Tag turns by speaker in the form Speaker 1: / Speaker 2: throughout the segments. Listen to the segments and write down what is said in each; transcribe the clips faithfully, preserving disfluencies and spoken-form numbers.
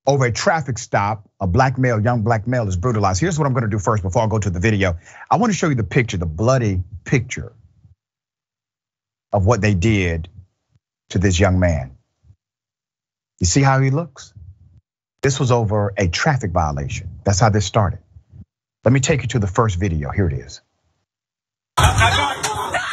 Speaker 1: over a traffic stop. A black male, young black male is brutalized. Here's what I'm gonna do first before I go to the video. I wanna show you the picture, the bloody picture of what they did to this young man. You see how he looks? This was over a traffic violation. That's how this started. Let me take you to the first video. Here it is.
Speaker 2: Stop!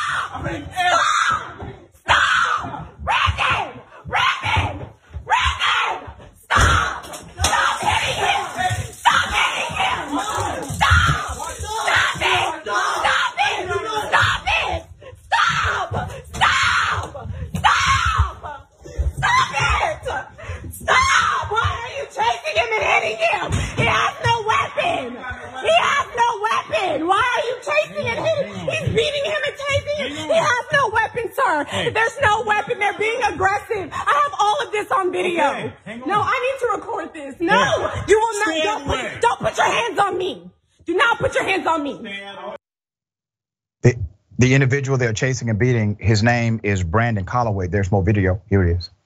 Speaker 2: Stop! Brandon! Brandon! Brandon! Stop! Stop hitting him! Stop hitting him! Stop! Stop it! Stop it! Stop it! Stop! Stop! Stop! Stop it! Stop! Why are you chasing him and hitting him? He has no weapon! He has no weapon! Why are you chasing and hitting? He's beating him and tasing him. He has no weapon, sir. Hey. There's no weapon. They're being aggressive. I have all of this on video. Okay. No, I need to record this. No, yeah. You will not. Don't put, don't put your hands on me. Do not put your hands on me.
Speaker 1: The, the individual they're chasing and beating, his name is Brandon Calloway. There's more video. Here it is.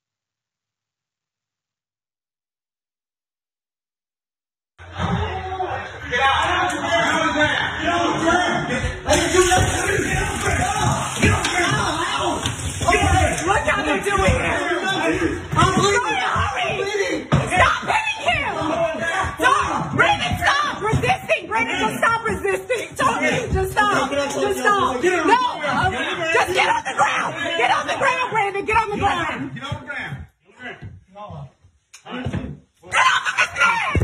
Speaker 2: Look how they're doing it. I'm bleeding. Hurry. Stop hitting him. Stop. Brandon, stop resisting. Brandon, just stop resisting. Tony, just stop. Just stop. No. Just get on the ground. Get on the ground, Brandon. Get on the ground. Get on the ground. Get off of his neck.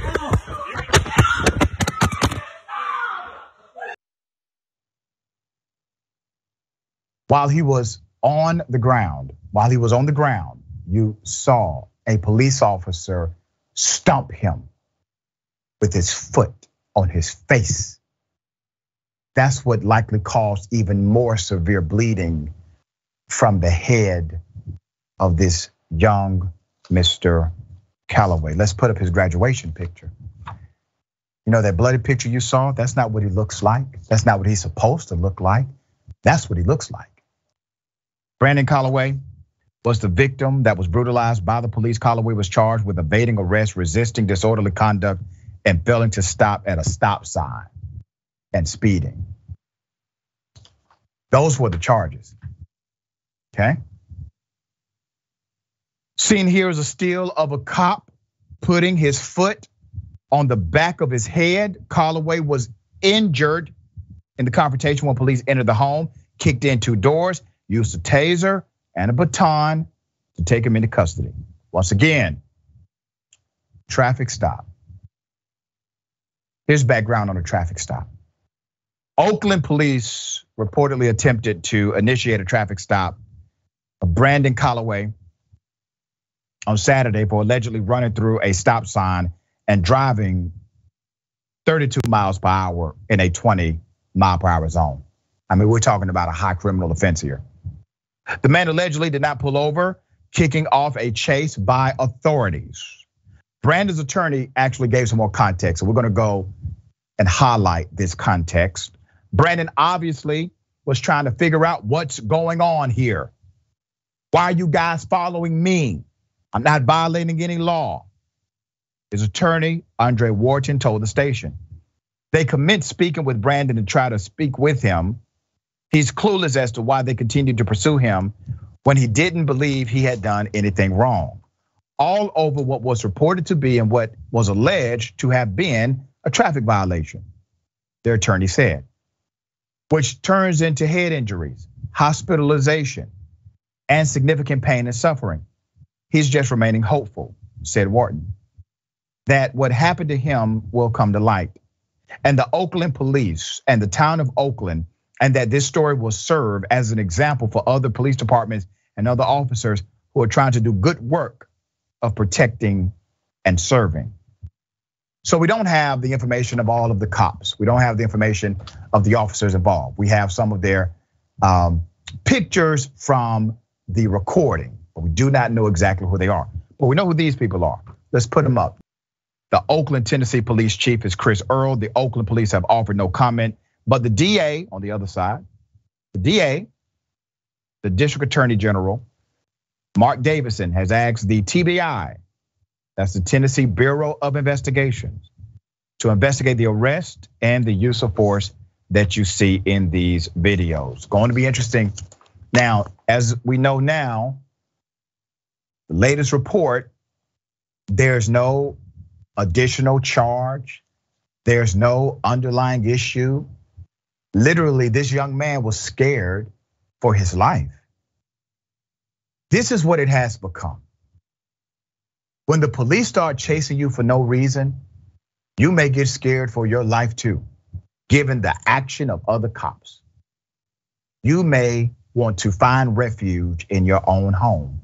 Speaker 1: While he was on the ground, while he was on the ground, you saw a police officer stomp him with his foot on his face. That's what likely caused even more severe bleeding from the head of this young Mister Calloway. Let's put up his graduation picture. You know that bloody picture you saw? That's not what he looks like. That's not what he's supposed to look like. That's what he looks like. Brandon Calloway was the victim that was brutalized by the police. Calloway was charged with evading arrest, resisting disorderly conduct, and failing to stop at a stop sign and speeding. Those were the charges, okay? Seen here is a still of a cop putting his foot on the back of his head. Calloway was injured in the confrontation when police entered the home, kicked in two doors, used a taser and a baton to take him into custody. Once again, traffic stop. Here's background on a traffic stop. Oakland Police reportedly attempted to initiate a traffic stop of Brandon Calloway on Saturday for allegedly running through a stop sign and driving thirty-two miles per hour in a twenty mile per hour zone. I mean, we're talking about a high criminal offense here. The man allegedly did not pull over, kicking off a chase by authorities. Brandon's attorney actually gave some more context, so we're gonna go and highlight this context. Brandon obviously was trying to figure out what's going on here. Why are you guys following me? I'm not violating any law. His attorney, Andre Wharton, told the station. They commenced speaking with Brandon to try to speak with him. He's clueless as to why they continued to pursue him when he didn't believe he had done anything wrong. All over what was reported to be and what was alleged to have been a traffic violation, their attorney said, which turns into head injuries, hospitalization, and significant pain and suffering. He's just remaining hopeful, said Wharton, that what happened to him will come to light. And the Oakland Police and the town of Oakland, and that this story will serve as an example for other police departments and other officers who are trying to do good work of protecting and serving. So we don't have the information of all of the cops. We don't have the information of the officers involved. We have some of their pictures from the recording, but we do not know exactly who they are. But we know who these people are. Let's put them up. The Oakland, Tennessee Police Chief is Chris Earl. The Oakland Police have offered no comment, but the D A on the other side, the D A, the District Attorney General, Mark Davison, has asked the T B I That's the Tennessee Bureau of Investigations, to investigate the arrest and the use of force that you see in these videos. Going to be interesting. Now, as we know now, the latest report, there's no additional charge. There's no underlying issue. Literally, this young man was scared for his life. This is what it has become. When the police start chasing you for no reason, you may get scared for your life too, given the action of other cops. You may want to find refuge in your own home.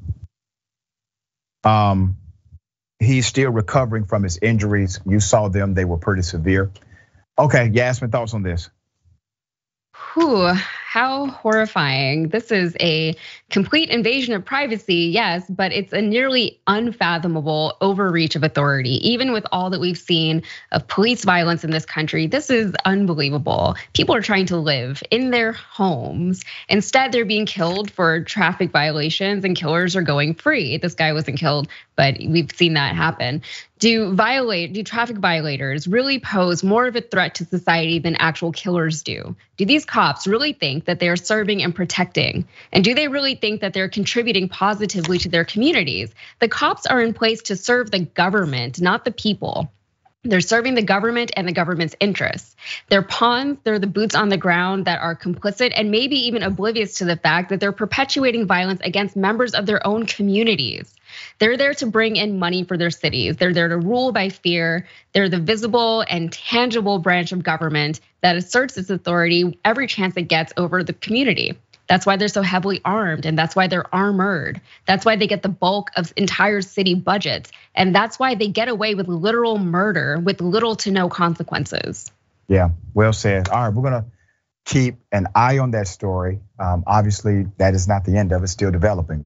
Speaker 1: Um, he's still recovering from his injuries. You saw them, they were pretty severe. Okay, Yasmin, thoughts on this?
Speaker 3: Whew, how horrifying. This is a complete invasion of privacy, yes, but it's a nearly unfathomable overreach of authority. Even with all that we've seen of police violence in this country, this is unbelievable. People are trying to live in their homes. Instead, they're being killed for traffic violations and killers are going free. This guy wasn't killed, but we've seen that happen. Do violate, do traffic violators really pose more of a threat to society than actual killers do? Do these cops really think that they are serving and protecting? And do they really think that they're contributing positively to their communities? The cops are in place to serve the government, not the people. They're serving the government and the government's interests. They're pawns, they're the boots on the ground that are complicit and maybe even oblivious to the fact that they're perpetuating violence against members of their own communities. They're there to bring in money for their cities. They're there to rule by fear. They're the visible and tangible branch of government that asserts its authority every chance it gets over the community. That's why they're so heavily armed, and that's why they're armored. That's why they get the bulk of entire city budgets. And that's why they get away with literal murder with little to no consequences.
Speaker 1: Yeah, well said. All right, we're gonna keep an eye on that story. Um, obviously, that is not the end of it, still developing.